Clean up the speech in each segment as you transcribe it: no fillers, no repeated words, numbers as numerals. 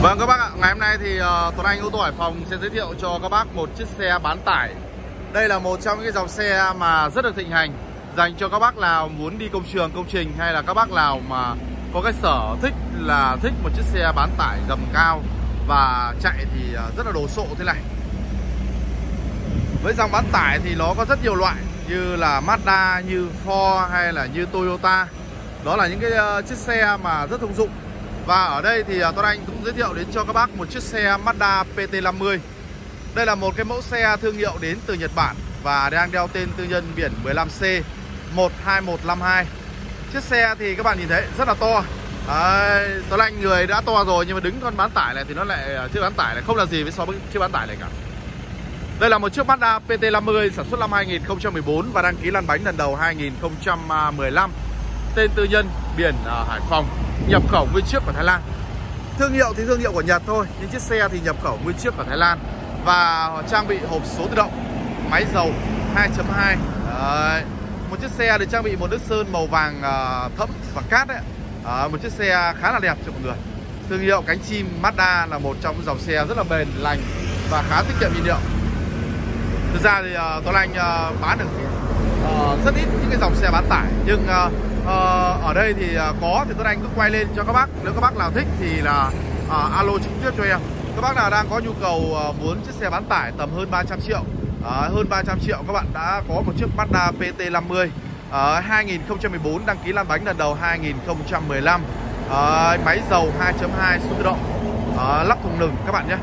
Vâng các bác ạ, ngày hôm nay thì Tuấn Anh ô tô Hải Phòng sẽ giới thiệu cho các bác một chiếc xe bán tải. Đây là một trong những dòng xe mà rất được thịnh hành, dành cho các bác nào muốn đi công trường, công trình, hay là các bác nào mà có cái sở thích là thích một chiếc xe bán tải gầm cao và chạy thì rất là đồ sộ thế này. Với dòng bán tải thì nó có rất nhiều loại, như là Mazda, như Ford hay là như Toyota. Đó là những cái chiếc xe mà rất thông dụng. Và ở đây thì Tuấn Anh cũng giới thiệu đến cho các bác một chiếc xe Mazda PT50. Đây là một cái mẫu xe thương hiệu đến từ Nhật Bản và đang đeo tên tư nhân biển 15C 12152. Chiếc xe thì các bạn nhìn thấy rất là to. Tuấn Anh người đã to rồi, nhưng mà đứng con bán tải này thì nó lại, chiếc bán tải này không là gì với so với chiếc bán tải này cả. Đây là một chiếc Mazda PT50 sản xuất năm 2014 và đăng ký lăn bánh lần đầu 2015. Tên tư nhân biển Hải Phòng, nhập khẩu nguyên chiếc của Thái Lan. Thương hiệu thì thương hiệu của Nhật thôi, nhưng chiếc xe thì nhập khẩu nguyên chiếc của Thái Lan. Và họ trang bị hộp số tự động, máy dầu 2.2. Một chiếc xe được trang bị một nước sơn màu vàng thẫm và cát đấy. Một chiếc xe khá là đẹp cho mọi người. Thương hiệu cánh chim Mazda là một trong dòng xe rất là bền, lành và khá tiết kiệm nhiên liệu. Thực ra thì Tuấn Anh bán được rất ít những cái dòng xe bán tải, nhưng ở đây thì có thì Tuấn Anh cứ quay lên cho các bác. Nếu các bác nào thích thì là alo trực tiếp cho em. Các bác nào đang có nhu cầu muốn chiếc xe bán tải tầm hơn 300 triệu, hơn 300 triệu các bạn đã có một chiếc Mazda PT50 2014, đăng ký lăn bánh lần đầu 2015, máy dầu 2.2 số tự động, lắp thùng lửng các bạn nhé.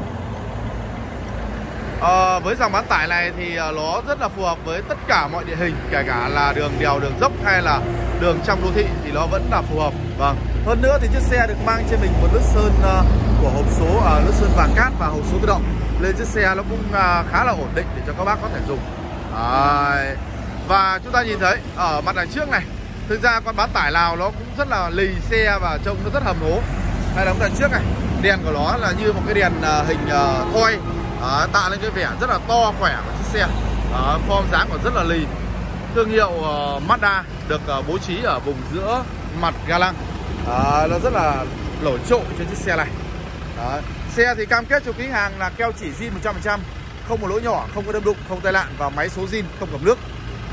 Với dòng bán tải này thì nó rất là phù hợp với tất cả mọi địa hình, kể cả là đường đèo, đường dốc hay là đường trong đô thị thì nó vẫn là phù hợp. Vâng. Hơn nữa thì chiếc xe được mang trên mình một lớp sơn của hộp số, lớp sơn vàng cát và hộp số tự động, nên chiếc xe nó cũng khá là ổn định để cho các bác có thể dùng. Và chúng ta nhìn thấy ở mặt đằng trước này, thực ra con bán tải nào nó cũng rất là lì xe và trông nó rất hầm hố. Đây là mặt đằng trước này, đèn của nó là như một cái đèn hình thoi, tạo lên cái vẻ rất là to khỏe của chiếc xe. Form dáng còn rất là lì. Thương hiệu Mazda được bố trí ở vùng giữa mặt ga lăng. Nó rất là nổi trội trên chiếc xe này. Xe thì cam kết cho khách hàng là keo chỉ zin 100%, không một lỗ nhỏ, không có đâm đụng, không tai nạn và máy số zin, không ngập nước.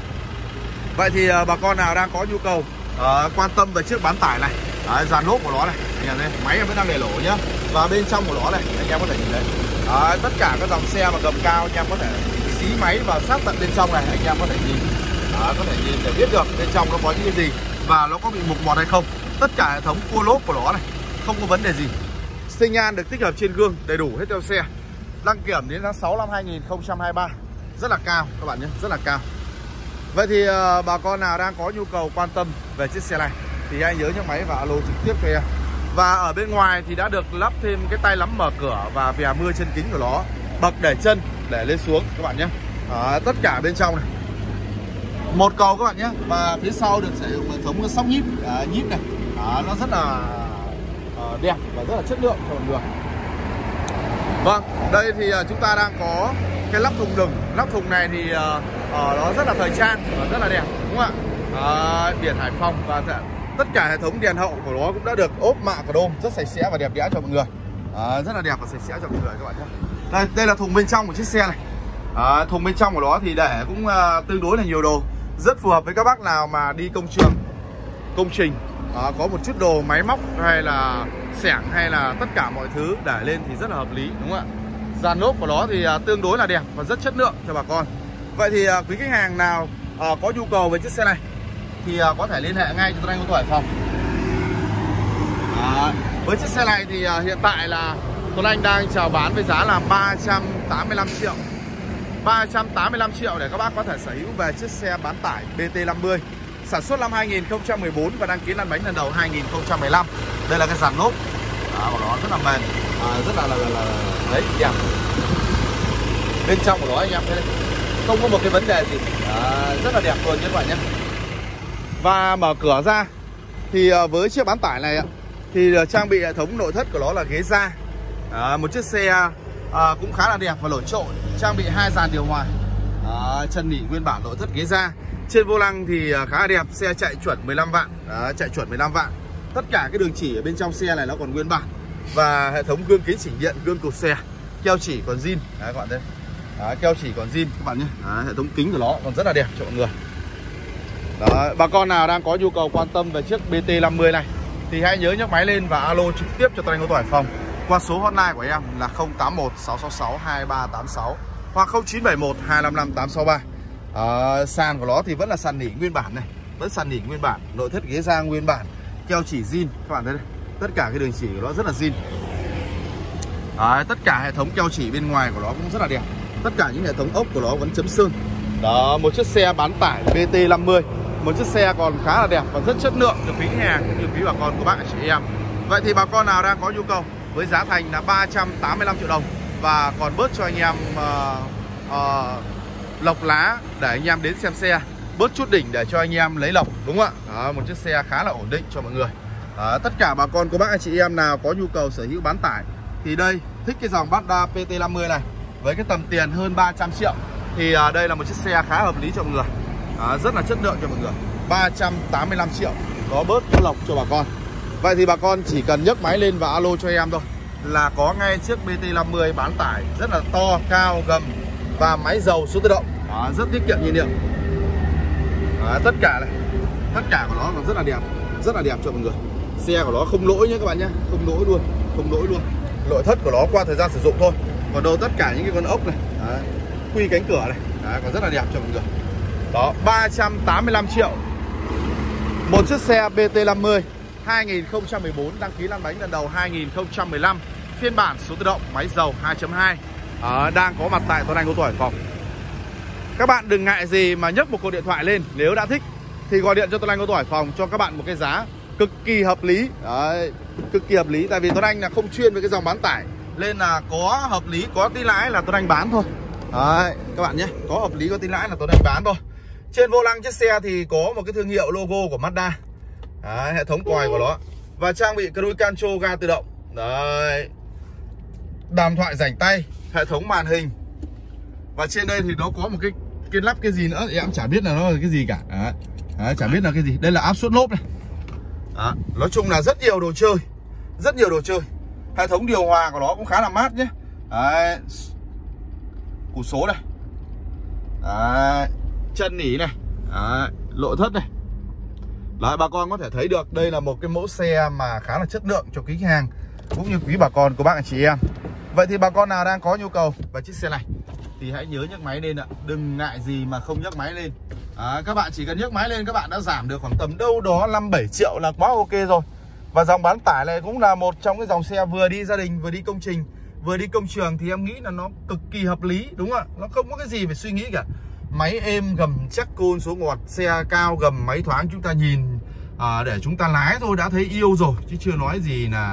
Vậy thì bà con nào đang có nhu cầu quan tâm về chiếc bán tải này, dàn lốp của nó này, anh em máy em vẫn đang để lỗ nhá. Và bên trong của nó này anh em có thể nhìn thấy tất cả các dòng xe mà gầm cao, anh em có thể xí máy vào sát tận bên trong này, anh em có thể nhìn, để biết được bên trong nó có những cái gì và nó có bị mục mọt hay không. Tất cả hệ thống cua lốp của nó này không có vấn đề gì. Xi nhan được tích hợp trên gương đầy đủ hết theo xe. Đăng kiểm đến tháng 6 năm 2023, rất là cao các bạn nhé, rất là cao. Vậy thì bà con nào đang có nhu cầu quan tâm về chiếc xe này thì hãy nhớ nhấc máy và alo trực tiếp cho em. Và ở bên ngoài thì đã được lắp thêm cái tay nắm mở cửa và vè mưa chân kính của nó, bậc để chân để lên xuống các bạn nhé. Tất cả bên trong này một cầu các bạn nhé. Và phía sau được sử dụng hệ thống sóc nhíp, nhíp này, nó rất là đẹp và rất là chất lượng cho mọi người. Vâng, đây thì chúng ta đang có cái lắp thùng lửng. Lắp thùng này thì nó rất là thời trang và rất là đẹp, đúng không ạ? Biển Hải Phòng và tất cả hệ thống đèn hậu của nó cũng đã được ốp mạ chrome rất sạch sẽ và đẹp đẽ cho mọi người. Rất là đẹp và sạch sẽ cho mọi người các bạn nhé. Đây là thùng bên trong của chiếc xe này. Thùng bên trong của nó thì để cũng tương đối là nhiều đồ, rất phù hợp với các bác nào mà đi công trường, công trình, có một chút đồ máy móc hay là xẻng hay là tất cả mọi thứ để lên thì rất là hợp lý, đúng không ạ? Dàn lốp của nó thì tương đối là đẹp và rất chất lượng cho bà con. Vậy thì quý khách hàng nào có nhu cầu về chiếc xe này thì có thể liên hệ ngay cho Tuấn Anh ô tô Hải Phòng. Với chiếc xe này thì hiện tại là Tuấn Anh đang chào bán với giá là 385 triệu. 385 triệu để các bác có thể sở hữu về chiếc xe bán tải PT50 sản xuất năm 2014 và đăng ký lăn bánh lần đầu 2015. Đây là cái dàn lốp của nó rất là bền, rất là đấy, đẹp. Bên trong của nó anh em thấy không có một cái vấn đề gì, rất là đẹp luôn các bạn nhé. Và mở cửa ra thì với chiếc bán tải này thì trang bị hệ thống nội thất của nó là ghế da. Một chiếc xe cũng khá là đẹp và nổi trội, trang bị 2 dàn điều hòa, chân nỉ nguyên bản, nội thất ghế da. Trên vô lăng thì khá là đẹp, xe chạy chuẩn 15 vạn, chạy chuẩn 15 vạn. Tất cả cái đường chỉ ở bên trong xe này nó còn nguyên bản, Và hệ thống gương kính chỉnh điện, gương cột xe, keo chỉ còn zin. Đấy các bạn thấy. Đấy, keo chỉ còn zin các bạn nhé. Đấy, hệ thống kính của nó còn rất là đẹp cho mọi người. Đấy, bà con nào đang có nhu cầu quan tâm về chiếc BT50 này thì hãy nhớ nhấc máy lên và alo trực tiếp cho Tuấn Anh ô tô Hải Phòng qua số hotline của em là 081 666 2386 hoặc 0971 255 863. Sàn của nó thì vẫn là sàn nỉ nguyên bản này, vẫn sàn nỉ nguyên bản, nội thất ghế da nguyên bản, keo chỉ zin các bạn thấy đây. Tất cả cái đường chỉ của nó rất là zin. Đấy, tất cả hệ thống keo chỉ bên ngoài của nó cũng rất là đẹp. Tất cả những hệ thống ốc của nó vẫn chấm sơn. Đó, một chiếc xe bán tải BT50, một chiếc xe còn khá là đẹp và rất chất lượng cho quý hàng cũng như quý bà con của bác chị em. Vậy thì bà con nào đang có nhu cầu với giá thành là 385 triệu đồng và còn bớt cho anh em lộc lá để anh em đến xem xe, bớt chút đỉnh để cho anh em lấy lộc, đúng không ạ? Đó, một chiếc xe khá là ổn định cho mọi người. Tất cả bà con của bác anh chị em nào có nhu cầu sở hữu bán tải thì đây, thích cái dòng Mazda PT50 này với cái tầm tiền hơn 300 triệu thì đây là một chiếc xe khá hợp lý cho mọi người. Rất là chất lượng cho mọi người. 385 triệu có bớt có lộc cho bà con. Vậy thì bà con chỉ cần nhấc máy lên và alo cho em thôi là có ngay chiếc BT50 bán tải rất là to, cao, gầm và máy dầu số tự động. Rất tiết kiệm nhiên liệu. Tất cả này, tất cả của nó còn rất là đẹp cho mọi người. Xe của nó không lỗi nhé các bạn nhé, không lỗi luôn, không lỗi luôn. Nội thất của nó qua thời gian sử dụng thôi. Còn đâu tất cả những cái con ốc này, quy cánh cửa này, còn rất là đẹp cho mọi người. Đó, 385 triệu. Một chiếc xe BT50 2014, đăng ký lăn bánh lần đầu 2015, phiên bản số tự động, máy dầu 2.2, đang có mặt tại Tuấn Anh ô tô Hải Phòng. Các bạn đừng ngại gì mà nhấc một cuộc điện thoại lên, nếu đã thích thì gọi điện cho Tuấn Anh ô tô Hải Phòng cho các bạn một cái giá cực kỳ hợp lý. Đấy, cực kỳ hợp lý. Tại vì Tuấn Anh là không chuyên về cái dòng bán tải nên là có hợp lý, có tí lãi là Tuấn Anh bán thôi. Đấy, các bạn nhé, có hợp lý có tí lãi là Tuấn Anh bán thôi. Trên vô lăng chiếc xe thì có một cái thương hiệu logo của Mazda. Đấy, hệ thống còi của nó và trang bị cruise control ga tự động. Đấy, đàm thoại rảnh tay, hệ thống màn hình. Và trên đây thì nó có một cái lắp cái gì nữa, em chả biết là nó là cái gì cả. Đấy, chả biết là cái gì. Đây là áp suất lốp này. Đó, nói chung là rất nhiều đồ chơi, rất nhiều đồ chơi. Hệ thống điều hòa của nó cũng khá là mát nhé. Đấy, củ số này. Đấy, chân nỉ này. Đấy, nội thất này. Đấy, bà con có thể thấy được đây là một cái mẫu xe mà khá là chất lượng cho quý hàng cũng như quý bà con của bác anh chị em. Vậy thì bà con nào đang có nhu cầu về chiếc xe này thì hãy nhớ nhấc máy lên ạ. Đừng ngại gì mà không nhấc máy lên. Các bạn chỉ cần nhấc máy lên các bạn đã giảm được khoảng tầm đâu đó 5-7 triệu là quá ok rồi. Và dòng bán tải này cũng là một trong cái dòng xe vừa đi gia đình, vừa đi công trình, vừa đi công trường thì em nghĩ là nó cực kỳ hợp lý, đúng không ạ? Nó không có cái gì phải suy nghĩ cả. Máy êm, gầm chắc côn số ngọt, xe cao, gầm máy thoáng, chúng ta nhìn để chúng ta lái thôi đã thấy yêu rồi, chứ chưa nói gì là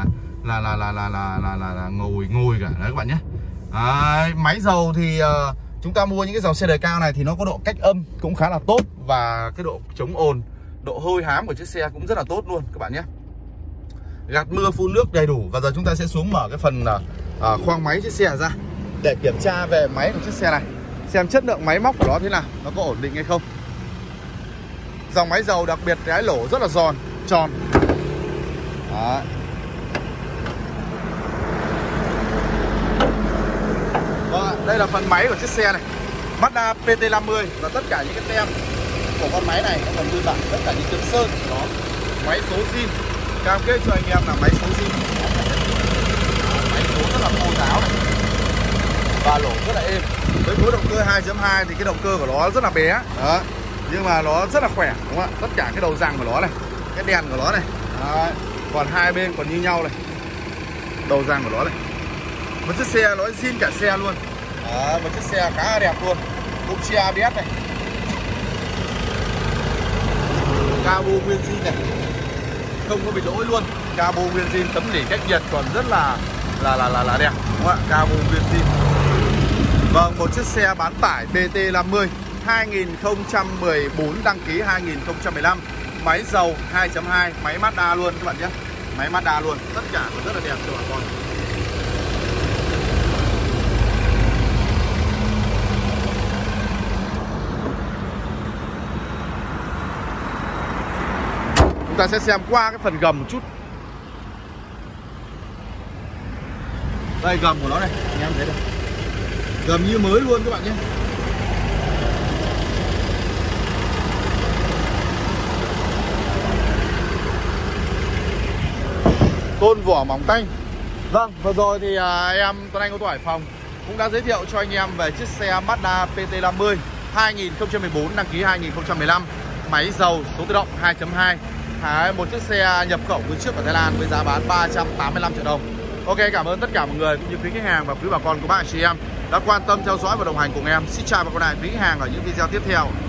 ngồi cả. Đấy các bạn nhé. Máy dầu thì chúng ta mua những cái dòng xe đời cao này thì nó có độ cách âm cũng khá là tốt và cái độ chống ồn, độ hôi hám của chiếc xe cũng rất là tốt luôn các bạn nhé. Gạt mưa phun nước đầy đủ. Và giờ chúng ta sẽ xuống mở cái phần khoang máy chiếc xe ra để kiểm tra về máy của chiếc xe này, xem chất lượng máy móc của nó thế nào, nó có ổn định hay không. Dòng máy dầu đặc biệt cái lỗ rất là tròn. Đó. Đây là phần máy của chiếc xe này, Mazda PT50 và tất cả những cái tem của con máy này nó còn nguyên bản, tất cả những chấm sơn của nó, máy số zin, cam kết cho anh em là máy số zin, máy số rất là khô ráo này và lỗ rất là êm. Với khối động cơ 2.2 thì cái động cơ của nó rất là bé đó, nhưng mà nó rất là khỏe, đúng không ạ? Tất cả cái đầu răng của nó này, cái đèn của nó này, đó. Còn hai bên còn như nhau này, đầu răng của nó này. Một chiếc xe nó zin cả xe luôn. Đó, một chiếc xe khá là đẹp luôn. Cũng chia ABS này, cabo nguyên zin này, không có bị lỗi luôn. Cabo nguyên zin, tấm nỉ cách nhiệt còn rất là đẹp, đúng không ạ? Cabo nguyên zin. Vâng, một chiếc xe bán tải BT50 2014, đăng ký 2015, máy dầu 2.2, máy Mazda luôn các bạn nhé. Máy Mazda luôn, tất cả còn rất là đẹp cho bà con. Chúng ta sẽ xem qua cái phần gầm một chút. Đây gầm của nó này, anh em thấy được. Gầm như mới luôn các bạn nhé. Tôn vỏ mỏng tanh. Vâng, vừa rồi thì em Tuấn Anh ô tô Hải Phòng cũng đã giới thiệu cho anh em về chiếc xe Mazda PT50 2014, đăng ký 2015, máy dầu, số tự động 2.2. Một chiếc xe nhập khẩu nguyên chiếc ở Thái Lan với giá bán 385 triệu đồng. Ok, cảm ơn tất cả mọi người cũng như quý khách hàng và quý bà con của bạn chị em đã quan tâm theo dõi và đồng hành cùng em. Xin chào và gặp lại quý khách hàng ở những video tiếp theo.